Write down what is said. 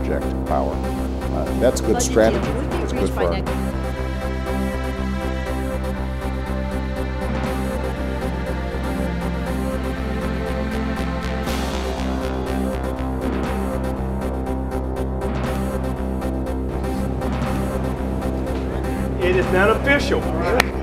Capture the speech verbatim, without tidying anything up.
project power. Uh, that's good strategy. It's good for our It is not official.